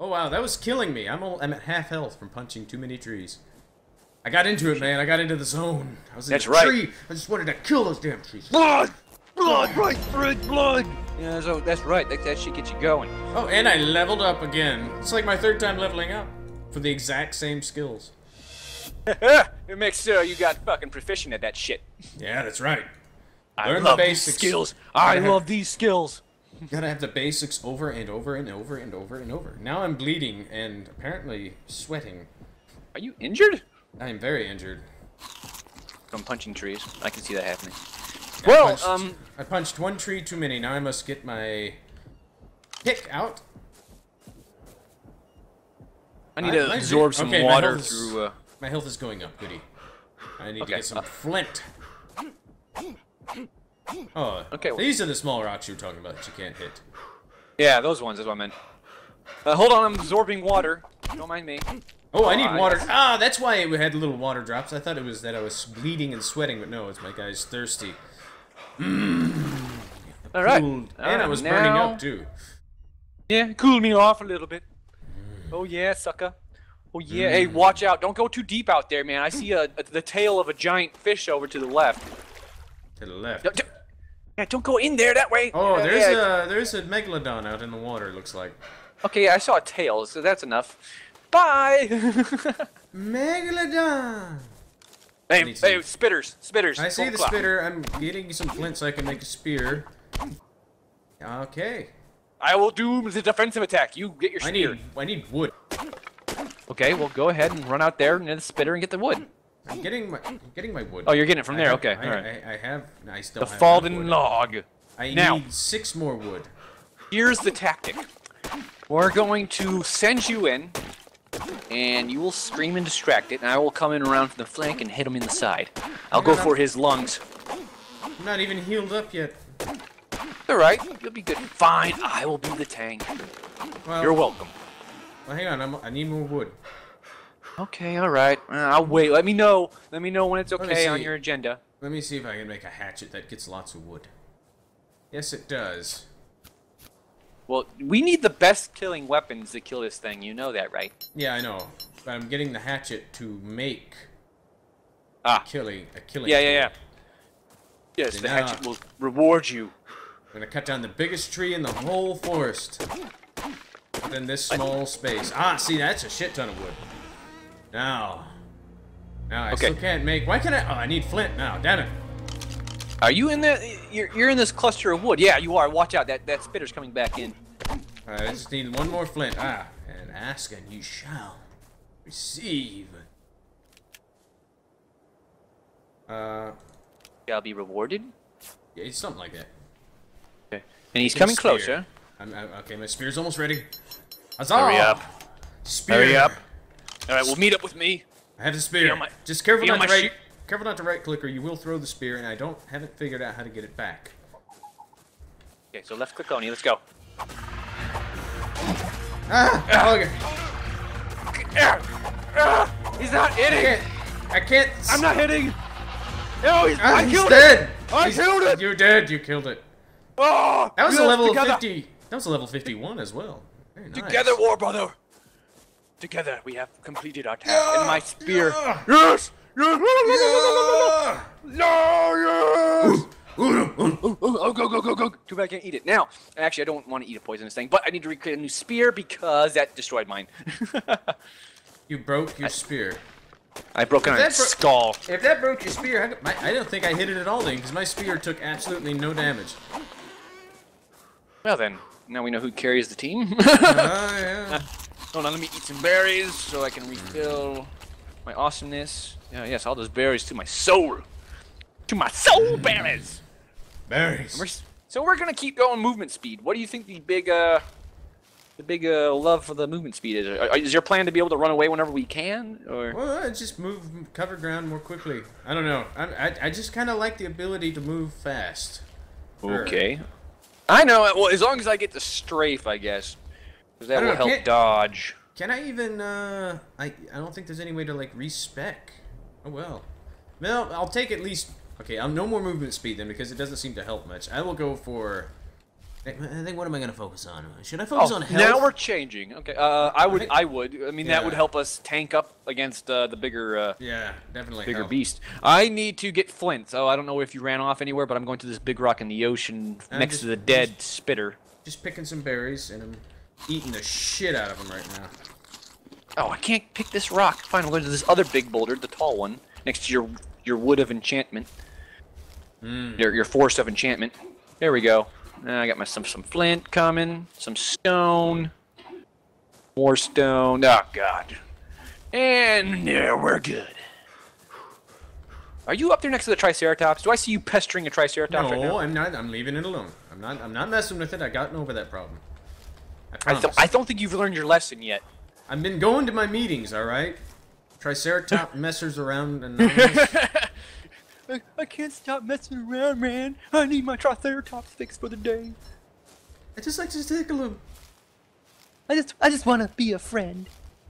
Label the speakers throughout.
Speaker 1: Oh wow, that was killing me. I'm at half health from punching too many trees. I got into it, man. I got into the zone. I was in the tree. I just wanted to kill those damn trees.
Speaker 2: Blood! Blood! Right, Fred, blood! Yeah, so that's right. That shit gets you going.
Speaker 1: Oh, and I leveled up again. It's like my 3rd time leveling up for the exact same skills.
Speaker 2: It makes sure you got fucking proficient at that shit.
Speaker 1: Yeah, that's right.
Speaker 2: Learn the basics. Skills. I love these skills.
Speaker 1: Gotta have the basics over and over and over and over and over. Now I'm bleeding and apparently sweating.
Speaker 2: Are you injured?
Speaker 1: I am very injured.
Speaker 2: From punching trees. I can see that happening.
Speaker 1: I punched 1 tree too many. Now I must get my pick out.
Speaker 2: I need to absorb some water through.
Speaker 1: My health is going up, goody. I need to get some flint. Oh, okay. These are the small rocks you were talking about that you can't hit.
Speaker 2: Yeah, those ones is what I meant. Hold on, I'm absorbing water. Don't mind me.
Speaker 1: Oh, I need water. Yes. Ah, that's why it had little water drops. I thought it was that I was bleeding and sweating, but no, it's my guy's thirsty.
Speaker 2: All right.
Speaker 1: And I was burning up, too.
Speaker 2: Yeah, cooled me off a little bit. Oh, yeah, sucker. Oh, yeah. Hey, watch out. Don't go too deep out there, man. I see the tail of a giant fish over to the left.
Speaker 1: To the left?
Speaker 2: Yeah, don't go in there that way.
Speaker 1: Oh, there's a megalodon out in the water, it looks like.
Speaker 2: Okay, I saw a tail, so that's enough. Bye!
Speaker 1: Megalodon!
Speaker 2: Hey, spitters.
Speaker 1: I see the spitter. I'm getting some flint so I can make a spear. Okay.
Speaker 2: I will do the defensive attack. You get your spear.
Speaker 1: I need wood.
Speaker 2: Okay, well go ahead and run out there near the spitter and get the wood.
Speaker 1: I'm getting my wood.
Speaker 2: Oh, you're getting it from there. Okay, all right.
Speaker 1: I still
Speaker 2: the
Speaker 1: have
Speaker 2: fallen log.
Speaker 1: I need 6 more wood.
Speaker 2: Here's the tactic. We're going to send you in, and you will scream and distract it, and I will come in around from the flank and hit him in the side. I'll go for his lungs.
Speaker 1: I'm not even healed up yet.
Speaker 2: All right, you'll be good. Fine, I will be the tank. Well, you're welcome.
Speaker 1: Well, hang on. I need more wood.
Speaker 2: Okay, all right. I'll wait. Let me know. Let me know when it's okay on your agenda.
Speaker 1: Let me see if I can make a hatchet that gets lots of wood. Yes, it does.
Speaker 2: Well, we need the best killing weapons to kill this thing. You know that, right?
Speaker 1: Yeah, I know. But I'm getting the hatchet to make a killing tool.
Speaker 2: Yeah. Yes, the hatchet will reward you.
Speaker 1: I'm gonna cut down the biggest tree in the whole forest. Within this small space. Ah, see, that's a shit ton of wood. Now I still can't make. Why can't I? Oh, I need flint now. Damn it.
Speaker 2: Are you in the? You're in this cluster of wood. Yeah, you are. Watch out. That spitter's coming back in.
Speaker 1: Alright, I just need 1 more flint. And ask and you shall receive.
Speaker 2: Shall be rewarded.
Speaker 1: Yeah, it's something like that.
Speaker 2: Okay. And he's coming closer.
Speaker 1: Okay, my spear's almost ready. Huzzah!
Speaker 2: Hurry up.
Speaker 1: Spear.
Speaker 2: Hurry up. All right, well, meet up with me.
Speaker 1: I have the spear. Just careful not to right click or you will throw the spear, and I haven't figured out how to get it back.
Speaker 2: Okay, so left click only. Let's go.
Speaker 1: Okay.
Speaker 2: He's not hitting.
Speaker 1: I can't.
Speaker 2: I'm not hitting. No, I killed
Speaker 1: dead.
Speaker 2: It. I killed it.
Speaker 1: You're dead. You killed it.
Speaker 2: Oh,
Speaker 1: that was a level 50. That was a level 51 as well. Very nice.
Speaker 2: Together, war brother. Together, we have completed our task. And my spear. Yes. Yes. No. Oh, go. Too bad I can't eat it. Now, actually, I don't want to eat a poisonous thing, but I need to recreate a new spear because that destroyed mine.
Speaker 1: You broke your spear.
Speaker 2: I broke my skull.
Speaker 1: If that broke your spear, I don't think I hit it at all then, because my spear took absolutely no damage.
Speaker 2: Well then, now we know who carries the team.
Speaker 1: Yeah.
Speaker 2: Hold on, let me eat some berries so I can refill my awesomeness. Yes, all those berries to my soul. To my soul berries!
Speaker 1: Berries.
Speaker 2: So we're gonna keep going movement speed. What do you think the big love for the movement speed is? Is your plan to be able to run away whenever we can, or?
Speaker 1: Well, just cover ground more quickly. I don't know. I just kind of like the ability to move fast.
Speaker 2: Okay. I know. Well, as long as I get to strafe, I guess, because that will help dodge.
Speaker 1: Can I even? I don't think there's any way to like respec. Oh well. Well, I'll take at least. Okay, no more movement speed then, because it doesn't seem to help much. I will go for I think, what am I gonna focus on? Should I focus on health?
Speaker 2: Now we're changing. Okay. I would. I mean, that would help us tank up against the bigger.
Speaker 1: Yeah, definitely.
Speaker 2: Bigger beast. I need to get flint. So I don't know if you ran off anywhere, but I'm going to this big rock in the ocean next to the dead spitter. Just
Speaker 1: picking some berries, and I'm eating the shit out of them right now.
Speaker 2: Oh, I can't pick this rock. Fine, I'm going to this other big boulder, the tall one, next to your wood of enchantment. Your forest of enchantment. There we go. I got some flint coming, some stone, more stone. Oh God! And there we're good. Are you up there next to the Triceratops? Do I see you pestering a Triceratops right now?
Speaker 1: No, I'm not. I'm leaving it alone. I'm not messing with it. I've gotten over that problem.
Speaker 2: I don't think you've learned your lesson yet.
Speaker 1: I've been going to my meetings. All right. Triceratops messers around and.
Speaker 2: I can't stop messing around, man. I need my Triceratops fixed for the day.
Speaker 1: I just like to tickle him.
Speaker 3: I just want to be a friend.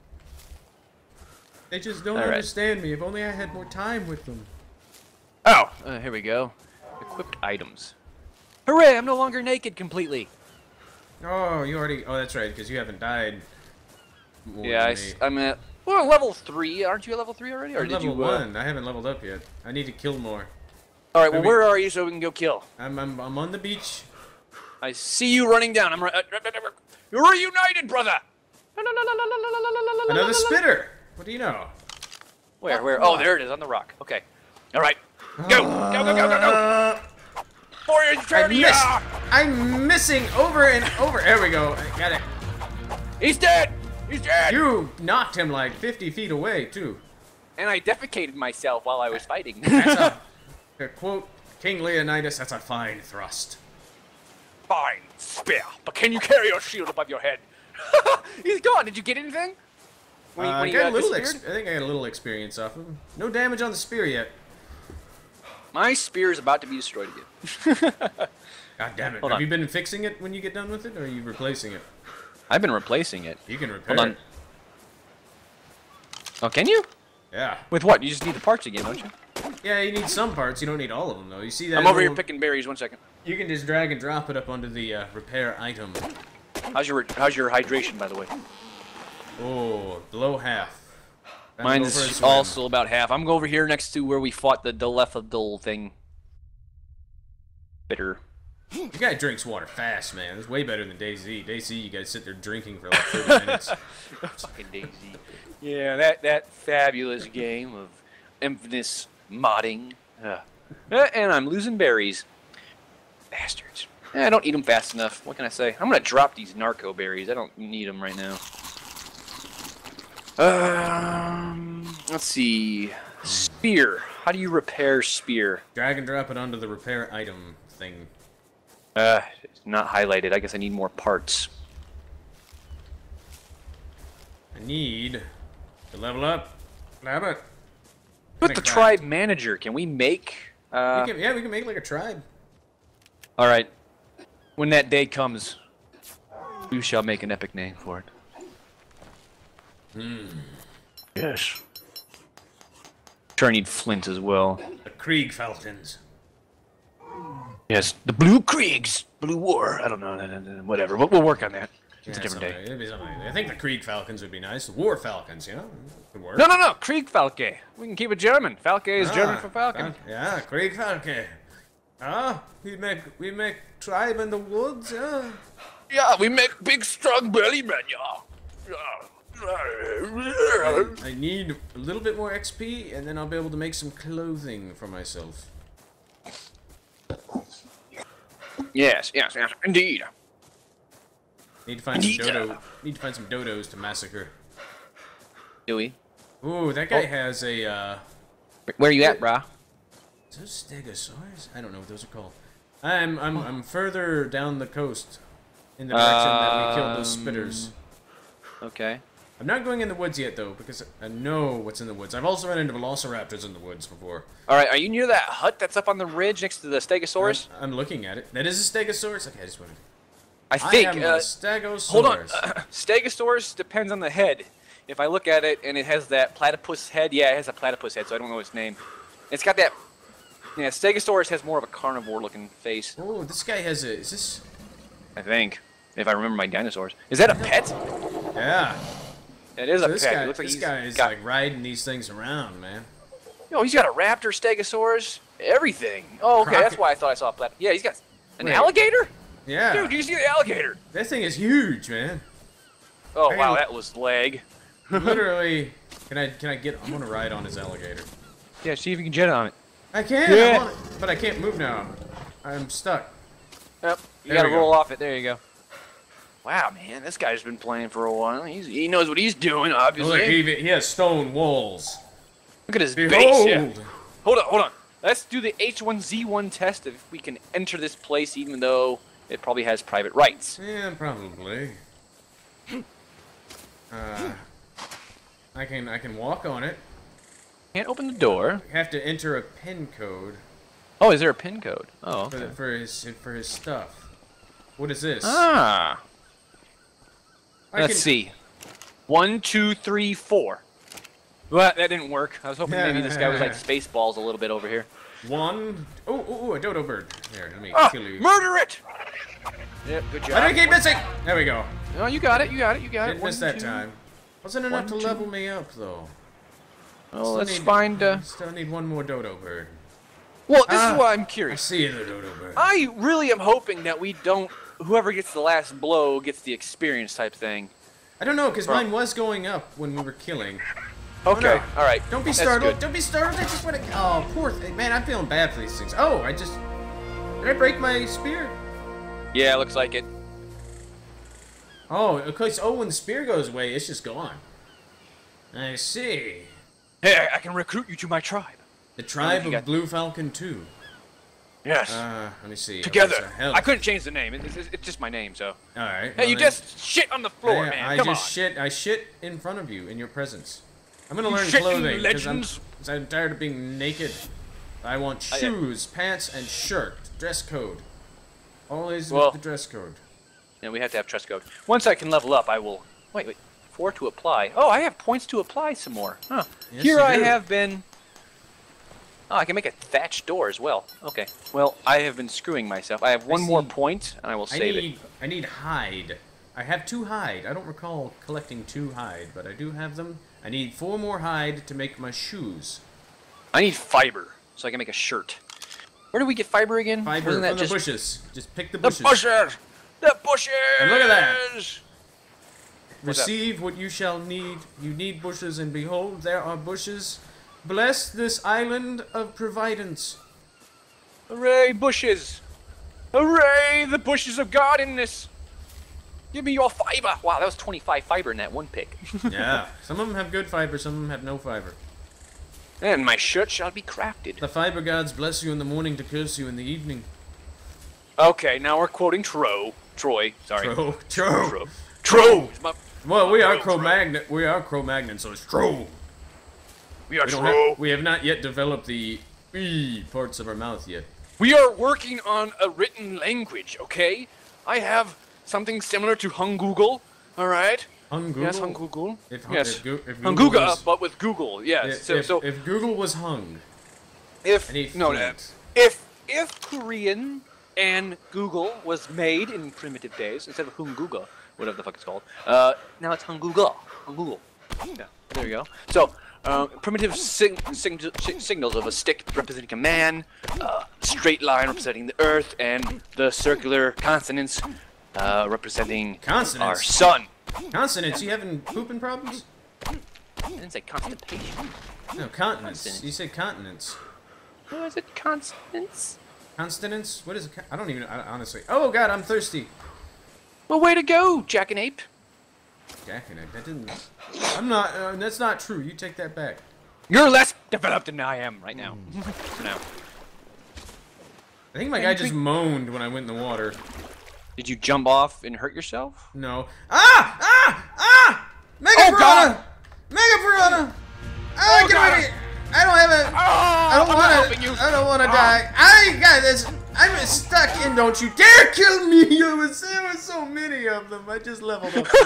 Speaker 1: They just don't understand me. If only I had more time with them.
Speaker 2: Oh, here we go. Equipped items. Hooray! I'm no longer naked completely.
Speaker 1: Oh, you already. Oh, that's right, because you haven't died.
Speaker 2: Yeah, I'm at. Well, level 3. Aren't you at level 3 already? Or
Speaker 1: I'm
Speaker 2: did
Speaker 1: level
Speaker 2: you?
Speaker 1: 1. I haven't leveled up yet. I need to kill more.
Speaker 2: All right. Well, where are you so we can go kill?
Speaker 1: I'm on the beach.
Speaker 2: I see you running down. I'm right. You're reunited, brother.
Speaker 1: Another spitter. What do you know?
Speaker 2: Where? Oh, there it is on the rock. Okay. All right. Go. For eternity.
Speaker 1: I'm missing over and over. There we go. I got it.
Speaker 2: He's dead. He's dead!
Speaker 1: You knocked him like 50 feet away, too.
Speaker 2: And I defecated myself while I was fighting.
Speaker 1: That's to quote King Leonidas, that's a fine thrust.
Speaker 2: Fine spear, but can you carry your shield above your head? He's gone. Did you get anything?
Speaker 1: I got a little I think I got a little experience off of him. No damage on the spear yet.
Speaker 2: My spear is about to be destroyed again.
Speaker 1: God damn it. Have you been fixing it when you get done with it, or are you replacing it?
Speaker 2: I've been replacing it.
Speaker 1: You can repair
Speaker 2: it. Oh, can you?
Speaker 1: Yeah.
Speaker 2: With what? You just need the parts again, don't you?
Speaker 1: Yeah, you need some parts. You don't need all of them, though. You see that?
Speaker 2: I'm over here picking berries. 1 second.
Speaker 1: You can just drag and drop it up onto the repair item.
Speaker 2: How's your hydration, by the way?
Speaker 1: Oh, below half.
Speaker 2: Mine's also about half. I'm over here next to where we fought the Delethadol thing. Bitter.
Speaker 1: You guy drinks water fast, man. It's way better than DayZ. DayZ, you guys sit there drinking for like 30 minutes.
Speaker 2: Fucking DayZ. Yeah, that fabulous game of infamous modding. And I'm losing berries. Bastards. I don't eat them fast enough. What can I say? I'm gonna drop these narco berries. I don't need them right now. Let's see. Spear. How do you repair spear?
Speaker 1: Drag and drop it onto the repair item thing.
Speaker 2: It's not highlighted. I guess I need more parts.
Speaker 1: I need to level up. Level it.
Speaker 2: Put the tribe manager. Can we make?
Speaker 1: We can make like a tribe.
Speaker 2: All right. When that day comes, we shall make an epic name for it. Yes. Sure, I need flint as well.
Speaker 1: The Krieg Falcons.
Speaker 2: Yes, the Blue Kriegs, Blue War. I don't know, whatever. We'll work on that. It's a different day.
Speaker 1: It'd be something. I think the Krieg Falcons would be nice. The War Falcons, you know, could work.
Speaker 2: No. Krieg Falke. We can keep it German. Falke is German for Falcon.
Speaker 1: Yeah, Krieg Falke. We make tribe in the woods.
Speaker 2: Yeah, we make big strong belly men. Yeah.
Speaker 1: I need a little bit more XP, and then I'll be able to make some clothing for myself.
Speaker 2: Yes, indeed.
Speaker 1: Need to find some dodos to massacre.
Speaker 2: Do we?
Speaker 1: Ooh, that guy has a.
Speaker 2: Where are you at, brah?
Speaker 1: Is those stegosaurs? I don't know what those are called. I'm further down the coast, in the direction that we killed those spitters.
Speaker 2: Okay.
Speaker 1: I'm not going in the woods yet, though, because I know what's in the woods. I've also run into velociraptors in the woods before.
Speaker 2: Alright, are you near that hut that's up on the ridge next to the stegosaurus?
Speaker 1: I'm looking at it. That is a stegosaurus? Okay, I just wanted...
Speaker 2: I think...
Speaker 1: I am a stegosaurus.
Speaker 2: Hold on. Stegosaurus depends on the head. If I look at it and it has that platypus head, yeah, it has a platypus head, so I don't know its name. It's got that... Yeah, stegosaurus has more of a carnivore-looking face.
Speaker 1: Oh, this guy has a... Is this...
Speaker 2: I think, if I remember my dinosaurs. Is that a pet?
Speaker 1: Yeah.
Speaker 2: It is
Speaker 1: So
Speaker 2: a
Speaker 1: this
Speaker 2: pet.
Speaker 1: guy,
Speaker 2: It looks like
Speaker 1: this
Speaker 2: he's
Speaker 1: guy is
Speaker 2: got,
Speaker 1: like riding these things around, man.
Speaker 2: Yo, he's got a raptor, stegosaurus, everything. Oh, okay, that's why I thought I saw a plat. Yeah, he's got an alligator?
Speaker 1: Yeah.
Speaker 2: Dude, do you see the alligator?
Speaker 1: That thing is huge, man.
Speaker 2: Oh, wow, that was leg.
Speaker 1: Literally, can I get? I'm gonna ride on his alligator.
Speaker 2: Yeah, see if you can jet on it.
Speaker 1: I can,
Speaker 2: Yeah.
Speaker 1: I want it, but I can't move now. I'm stuck.
Speaker 2: Yep, you
Speaker 1: There
Speaker 2: gotta
Speaker 1: we go.
Speaker 2: roll off it. There you go. Wow, man, this guy's been playing for a while. He knows what he's doing, obviously.
Speaker 1: Look, he has stone walls.
Speaker 2: Look at his
Speaker 1: Behold!
Speaker 2: base. Yeah. Hold on. Let's do the H1Z1 test if we can enter this place, even though it probably has private rights.
Speaker 1: Yeah, probably. I can walk on it.
Speaker 2: Can't open the door.
Speaker 1: You have to enter a pin code
Speaker 2: Oh, is there a pin code? Oh, okay.
Speaker 1: for his stuff. What is this?
Speaker 2: Ah.
Speaker 1: I
Speaker 2: Let's
Speaker 1: can-
Speaker 2: see. 1, 2, 3, 4. Well, that didn't work. I was hoping maybe this guy was like Spaceballs a little bit over here.
Speaker 1: One. Oh, a dodo bird. Here, let me kill you.
Speaker 2: Murder it! Yep, good job.
Speaker 1: I didn't keep missing. There we go.
Speaker 2: No, you got it.
Speaker 1: Didn't miss that
Speaker 2: 2.
Speaker 1: time. Wasn't enough
Speaker 2: 1,
Speaker 1: to
Speaker 2: 2.
Speaker 1: level me up though.
Speaker 2: Well, let's find.
Speaker 1: Still need one more dodo bird.
Speaker 2: Well, this is why I'm
Speaker 1: I
Speaker 2: curious.
Speaker 1: see the dodo bird.
Speaker 2: I really am hoping that we don't. Whoever gets the last blow gets the experience type thing.
Speaker 1: I don't know, because mine was going up when we were killing.
Speaker 2: Okay,
Speaker 1: no.
Speaker 2: all right.
Speaker 1: Don't be
Speaker 2: That's
Speaker 1: startled.
Speaker 2: good.
Speaker 1: Don't be startled. I just want to. Oh, poor thing. Man, I'm feeling bad for these things. Oh, did I break my spear?
Speaker 2: Yeah, looks like it.
Speaker 1: Oh, because when the spear goes away, it's just gone. I see.
Speaker 2: Hey, I can recruit you to my tribe.
Speaker 1: The tribe
Speaker 2: you
Speaker 1: of
Speaker 2: got-
Speaker 1: Blue Falcon 2.
Speaker 2: Yes.
Speaker 1: Let me see.
Speaker 2: Together.
Speaker 1: Okay, so hell-
Speaker 2: I couldn't change the name. It's just my name, so.
Speaker 1: Alright.
Speaker 2: Hey, you just shit on the floor, man.
Speaker 1: I
Speaker 2: Come
Speaker 1: just
Speaker 2: on.
Speaker 1: shit. I shit in front of you in your presence. I'm gonna learn
Speaker 2: shit in
Speaker 1: clothing
Speaker 2: legends.
Speaker 1: because I'm tired of being naked. I want shoes, pants, and shirt. Dress code. Always
Speaker 2: Well-
Speaker 1: with the dress code.
Speaker 2: And we have to have trust code. Once I can level up, I will. Wait. 4 to apply. Oh, I have points to apply some more. Huh.
Speaker 1: Yes,
Speaker 2: Here
Speaker 1: you
Speaker 2: I
Speaker 1: do.
Speaker 2: have been. Oh, I can make a thatched door as well. Okay. Well, I have been screwing myself. I have one more
Speaker 1: see.
Speaker 2: point, and I will save it.
Speaker 1: I need hide. I have 2 hide. I don't recall collecting 2 hide, but I do have them. I need 4 more hide to make my shoes.
Speaker 2: I need fiber, so I can make a shirt. Where do we get fiber again?
Speaker 1: Fiber
Speaker 2: Wasn't that
Speaker 1: from the
Speaker 2: just
Speaker 1: bushes. Just pick the
Speaker 2: the
Speaker 1: bushes.
Speaker 2: bushes? The bushes!
Speaker 1: And look at that.
Speaker 2: What's up?
Speaker 1: Receive what you shall need. You need bushes, and behold, there are bushes. Bless this island of providence.
Speaker 2: Hooray, bushes! Hooray, the bushes of God in this! Give me your fiber! Wow, that was 25 fiber in that one pick.
Speaker 1: Yeah. Some of them have good fiber, some of them have no fiber.
Speaker 2: And my shirt shall be crafted.
Speaker 1: The fiber gods bless you in the morning to curse you in the evening.
Speaker 2: Okay, now we're quoting Troy. Sorry.
Speaker 1: True.
Speaker 2: Tro!
Speaker 1: Well, we are
Speaker 2: Tro.
Speaker 1: Cro-Magnon. We are Cro-Magnon, so it's true.
Speaker 2: We are
Speaker 1: We, don't
Speaker 2: Tro.
Speaker 1: have, we have not yet developed the E parts of our mouth yet.
Speaker 2: We are working on a written language, okay? I have something similar to Hungoogle, alright?
Speaker 1: Hung
Speaker 2: Yes,
Speaker 1: Google?
Speaker 2: Hungoogle.
Speaker 1: If,
Speaker 2: Yes.
Speaker 1: if Google
Speaker 2: Hunguga,
Speaker 1: was-
Speaker 2: but with Google, yes.
Speaker 1: if Google was hung,
Speaker 2: if
Speaker 1: and he
Speaker 2: no,
Speaker 1: flint.
Speaker 2: if Korean and Google was made in primitive days instead of Hunguga, whatever the fuck it's called, now it's Hunguga. Yeah, there you go. So primitive signals of a stick representing a man, straight line representing the earth, and the circular consonants representing
Speaker 1: Consonants?
Speaker 2: our sun.
Speaker 1: Consonants, you having pooping problems?
Speaker 2: I didn't say constipation.
Speaker 1: No, continents.
Speaker 2: Consonants.
Speaker 1: You said continents.
Speaker 2: What is it? Consonants?
Speaker 1: Consonants? What is it? I don't even know, honestly. Oh god, I'm thirsty.
Speaker 2: Well, way to go, Jackanape.
Speaker 1: Jackknife, that didn't... I'm not, that's not true. You take that back.
Speaker 2: You're less developed than I am right now. For now.
Speaker 1: I think my guy just moaned when I went in the water.
Speaker 2: Did you jump off and hurt yourself?
Speaker 1: No. Ah! Ah! Ah! Mega
Speaker 2: Oh,
Speaker 1: Piranha!
Speaker 2: God!
Speaker 1: Mega Piranha!
Speaker 2: Oh,
Speaker 1: Get
Speaker 2: God!
Speaker 1: rid of it! I don't have a... I don't
Speaker 2: I'm not
Speaker 1: want
Speaker 2: helping you.
Speaker 1: to... I don't want to die. I got this... I'm stuck in... Don't you dare kill me! There was so many of them. I just leveled up.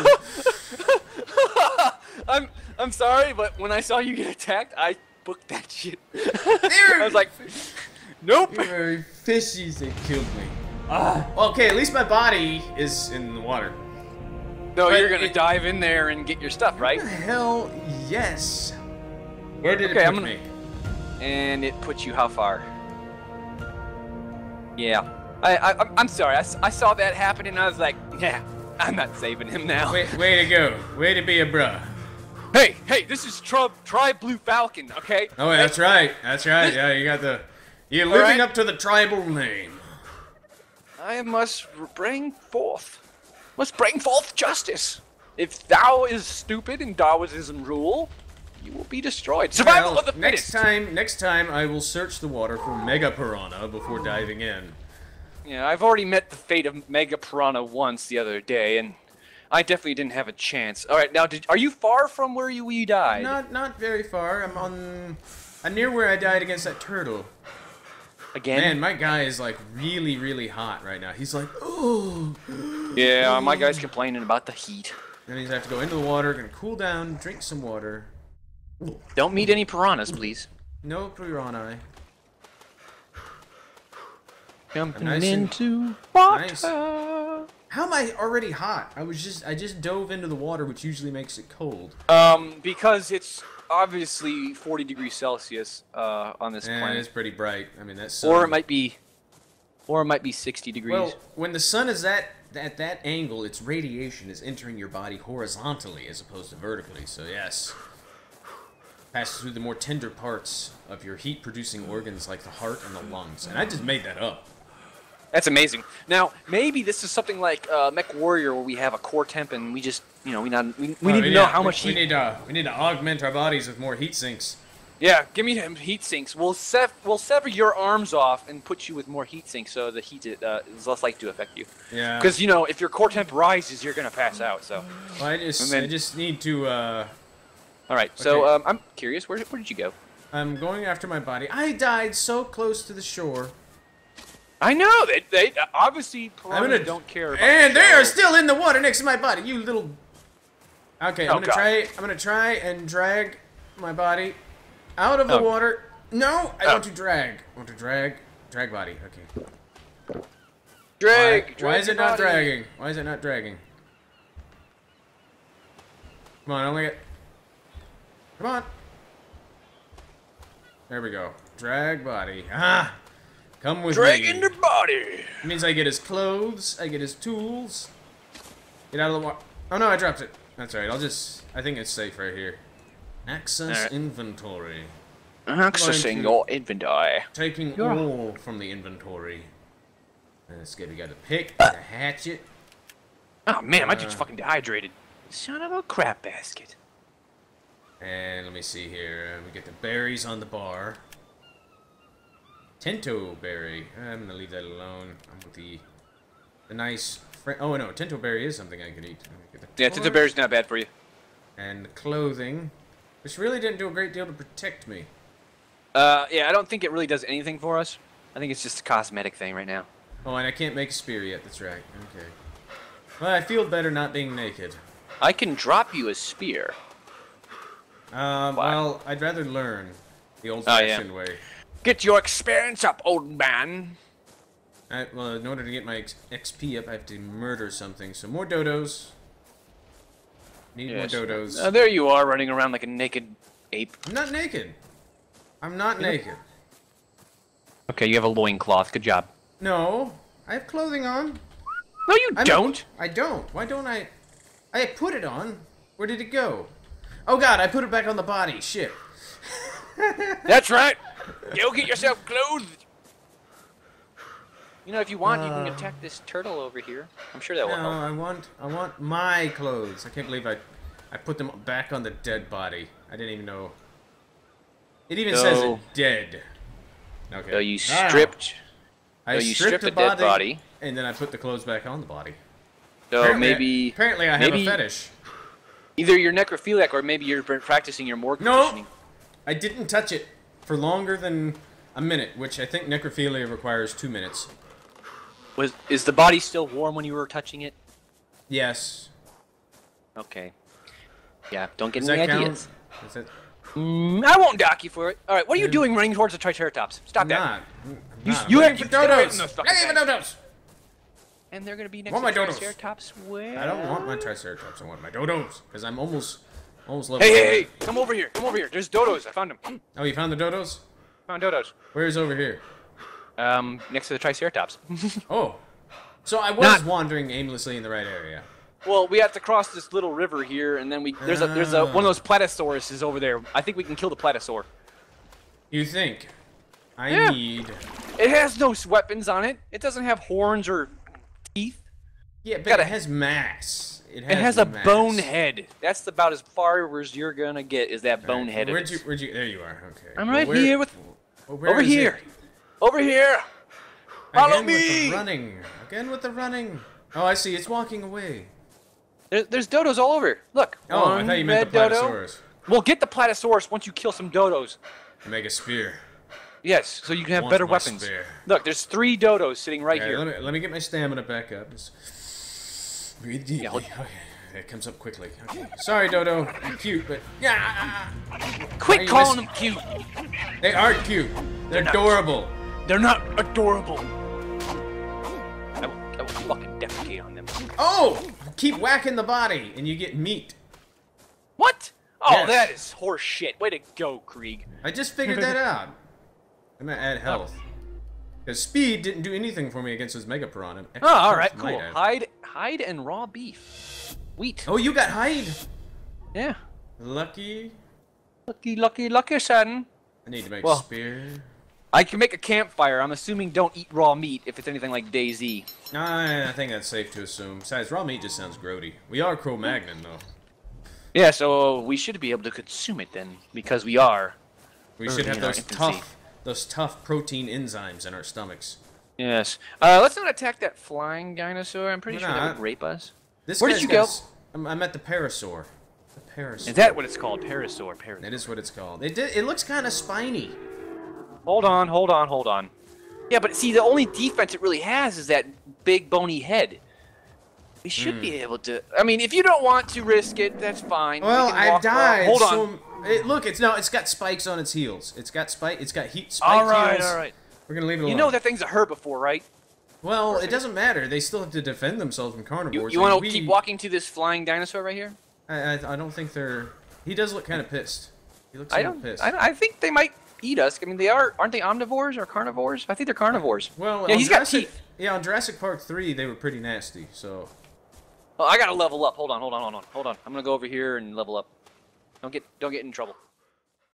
Speaker 2: I'm sorry, but when I saw you get attacked, I booked that shit. I was like, nope.
Speaker 1: They were fishies that killed me. Okay, at least my body is in the water.
Speaker 2: No,
Speaker 1: But
Speaker 2: you're gonna dive in there and get your stuff, right?
Speaker 1: Hell yes. Where did
Speaker 2: Okay,
Speaker 1: it put me?
Speaker 2: And it puts you how far? Yeah. I'm sorry. I saw that happen and I was like, yeah, I'm not saving him now.
Speaker 1: Way to go. Way to be a bruh.
Speaker 2: Hey, this is Tri Blue Falcon, okay?
Speaker 1: Oh, that's right. That's right. Yeah, you got the... You're living up to the tribal name.
Speaker 2: I must bring forth justice. If thou is stupid and Taoism rule, you will be destroyed. Survival of the fittest.
Speaker 1: Next time, I will search the water for Mega Piranha before diving in.
Speaker 2: Yeah, I've already met the fate of Mega Piranha once the other day, and I definitely didn't have a chance. All right, now, are you far from where we died?
Speaker 1: Not very far. I'm near where I died against that turtle.
Speaker 2: Again?
Speaker 1: Man, my guy is like really, really hot right now. He's like, oh.
Speaker 2: Yeah, my guy's complaining about the heat.
Speaker 1: Then he's have to go into the water, gonna cool down, drink some water.
Speaker 2: Don't meet any piranhas, please.
Speaker 1: No piranha.
Speaker 3: Jumping
Speaker 1: Nice
Speaker 3: into water.
Speaker 1: Nice. How am I already hot? I just dove into the water, which usually makes it cold.
Speaker 2: Because it's obviously 40 degrees Celsius on this planet.
Speaker 1: It's pretty bright. I mean, that's
Speaker 2: or it might be 60 degrees.
Speaker 1: Well, when the sun is at that angle, its radiation is entering your body horizontally as opposed to vertically. So yes, passes through the more tender parts of your heat-producing organs like the heart and the lungs. And I just made that up.
Speaker 2: That's amazing. Now, maybe this is something like Mech Warrior, where we have a core temp, and we just, we need to know how much heat.
Speaker 1: We need to augment our bodies with more heat sinks.
Speaker 2: Yeah, give me them heat sinks. We'll sever your arms off and put you with more heat sinks, so the heat is less likely to affect you.
Speaker 1: Yeah.
Speaker 2: Because if your core temp rises, you're gonna pass out. So.
Speaker 1: Well, I just need to.
Speaker 2: All right. So
Speaker 1: Okay.
Speaker 2: I'm curious. Where did you go?
Speaker 1: I'm going after my body. I died so close to the shore.
Speaker 2: I know they obviously piranhas don't care about.
Speaker 1: And
Speaker 2: the
Speaker 1: they are
Speaker 2: show.
Speaker 1: still in the water next to my body. You little. Okay, I'm
Speaker 2: God.
Speaker 1: gonna try and drag my body out of the water. No, I want to drag. I want to drag body. Okay. Why is it not dragging? Why is it not dragging? Come on, only get. Come on. There we go. Drag body. Ah! Come with me.
Speaker 2: Dragging the body.
Speaker 1: It means I get his clothes, I get his tools. Get out of the water. Oh no, I dropped it. That's alright, I think it's safe right here. Access inventory.
Speaker 2: Accessing your inventory.
Speaker 1: Taking all from the inventory. Let's get, we got a pick, a hatchet.
Speaker 2: Oh man, my dude's fucking dehydrated. Son of a crap basket.
Speaker 1: And let me see here. We get the berries on the bar. Tinto berry. I'm gonna leave that alone. I'm with the nice. Oh no, tinto berry is something I could eat.
Speaker 2: Yeah, tinto berry's not bad for you.
Speaker 1: And the clothing, which really didn't do a great deal to protect me.
Speaker 2: Yeah, I don't think it really does anything for us. I think it's just a cosmetic thing right now.
Speaker 1: Oh, and I can't make a spear yet. That's right. Okay. Well, I feel better not being naked.
Speaker 2: I can drop you a spear.
Speaker 1: Well, I'd rather learn the old-fashioned way.
Speaker 2: Get your experience up, old man.
Speaker 1: Well, in order to get my XP up, I have to murder something. So more dodos. Need more dodos.
Speaker 2: There you are, running around like a naked ape.
Speaker 1: I'm not naked. I'm not naked.
Speaker 2: Okay, you have a loincloth. Good job.
Speaker 1: No, I have clothing on.
Speaker 2: No, you don't.
Speaker 1: I don't. Why don't I? I put it on. Where did it go? Oh God, I put it back on the body. Shit.
Speaker 2: That's right. Go get yourself clothed. You know, if you want, you can attack this turtle over here. I'm sure that will help.
Speaker 1: No, I want my clothes. I can't believe I put them back on the dead body. I didn't even know. It even says it dead. Okay.
Speaker 2: So you stripped.
Speaker 1: I stripped
Speaker 2: the dead body,
Speaker 1: and then I put the clothes back on the body.
Speaker 2: So
Speaker 1: apparently I have a fetish.
Speaker 2: Either you're necrophiliac or maybe you're practicing your morgue positioning.
Speaker 1: I didn't touch it for longer than a minute, which I think necrophilia requires 2 minutes.
Speaker 2: Is the body still warm when you were touching it?
Speaker 1: Yes.
Speaker 2: Okay. Yeah, don't get any ideas.
Speaker 1: Is that...
Speaker 2: I won't dock you for it. All right, what are you doing running towards the Triceratops? Stop that.
Speaker 1: I'm not.
Speaker 2: You have to
Speaker 1: dodos. Looking for dodos.
Speaker 2: And they're gonna be next
Speaker 1: Want
Speaker 2: to
Speaker 1: my dodos.
Speaker 2: Triceratops. Where?
Speaker 1: I don't want my Triceratops. I want my dodos because I'm almost level.
Speaker 2: Hey! Come over here! Come over here! There's dodos. I found them.
Speaker 1: Oh, you found the dodos?
Speaker 2: Found dodos.
Speaker 1: Where's over here?
Speaker 2: Next to the Triceratops.
Speaker 1: Oh, so I was wandering aimlessly in the right area.
Speaker 2: Well, we have to cross this little river here, and then there's a one of those Platysauruses over there. I think we can kill the Platysaur.
Speaker 1: You think? I need.
Speaker 2: It has no weapons on it. It doesn't have horns or teeth.
Speaker 1: Yeah, but it has mass.
Speaker 2: It has a bone head. That's about as far as you're gonna get. Is that bone head?
Speaker 1: Where'd you? There you are. Okay.
Speaker 2: I'm right here with.
Speaker 1: Over here.
Speaker 2: Over here. Follow me.
Speaker 1: With the running. Again with the running. Oh, I see. It's walking away.
Speaker 2: There's dodos all over. Look.
Speaker 1: Oh, I thought you meant the Platysaurus.
Speaker 2: We'll get the Platysaurus once you kill some dodos.
Speaker 1: Make a spear.
Speaker 2: Yes, so you can have better weapons.
Speaker 1: Spear.
Speaker 2: Look, there's 3 dodos sitting right here.
Speaker 1: Let me get my stamina back up. Just breathe deeply. Yeah, okay. It comes up quickly. Okay. Sorry, Dodo. You're cute, but
Speaker 2: quit calling them cute.
Speaker 1: They aren't cute. They're adorable.
Speaker 2: They're not adorable. I will fucking defecate on them.
Speaker 1: Oh! Keep whacking the body, and you get meat.
Speaker 2: What? Oh,
Speaker 1: yes.
Speaker 2: That is horse shit. Way to go, Krieg.
Speaker 1: I just figured that out. I'm gonna add health. Because speed didn't do anything for me against this Mega Piranha.
Speaker 2: Oh, alright, cool. Hide and raw beef. Wheat.
Speaker 1: Oh, you got hide?
Speaker 2: Yeah.
Speaker 1: Lucky.
Speaker 2: Lucky, son.
Speaker 1: I need to make a spear.
Speaker 2: I can make a campfire. I'm assuming don't eat raw meat if it's anything like DayZ.
Speaker 1: I think that's safe to assume. Besides, raw meat just sounds grody. We are Cro-Magnon, though.
Speaker 2: Yeah, so we should be able to consume it then, because we are.
Speaker 1: We should have those tough protein enzymes in our stomachs.
Speaker 2: Yes. Let's not attack that flying dinosaur. I'm pretty sure that would rape us. Where did you go?
Speaker 1: I'm at the Parasaur. The Parasaur.
Speaker 2: Is that what it's called? Parasaur.
Speaker 1: That is what it's called. It looks kind of spiny.
Speaker 2: Hold on. Yeah, but see, the only defense it really has is that big bony head. We should be able to. I mean, if you don't want to risk it, that's fine.
Speaker 1: Well, I've died.
Speaker 2: Hold on.
Speaker 1: Look, it's got spikes on its heels. It's got spiked heels.
Speaker 2: All right.
Speaker 1: We're gonna leave it alone.
Speaker 2: You know that thing's a herbivore, right?
Speaker 1: Well, it doesn't matter. They still have to defend themselves from carnivores.
Speaker 2: You want to keep walking to this flying dinosaur right here?
Speaker 1: I don't think they're. He does look kind of pissed. He looks kind of pissed.
Speaker 2: I think they might eat us. I mean, aren't they omnivores or carnivores? I think they're carnivores.
Speaker 1: Well,
Speaker 2: yeah, he's got teeth.
Speaker 1: Yeah, on Jurassic Park 3, they were pretty nasty. So.
Speaker 2: Oh, I gotta level up. Hold on. I'm gonna go over here and level up. Don't get in trouble.